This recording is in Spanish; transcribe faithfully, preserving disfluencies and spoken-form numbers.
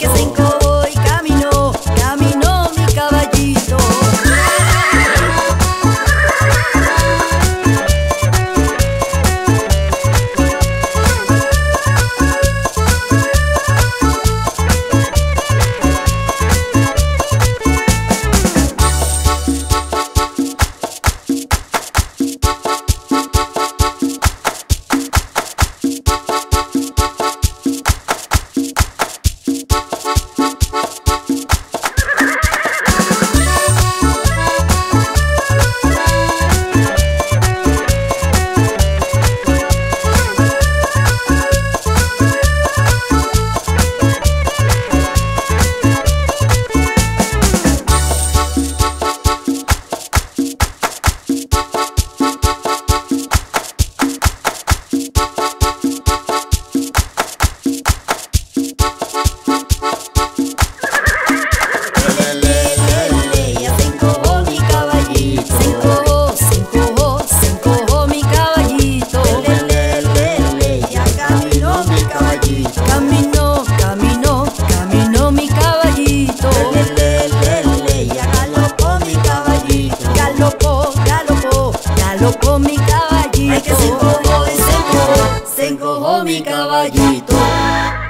que se encogó y caminó, caminó mi caballito. Caminó, caminó, caminó mi caballito. Le, le, le, le, ya galopó mi caballito. Galopó, galopó, galopó mi caballito. Ay, que se encogó y se encogó, se encogó mi caballito.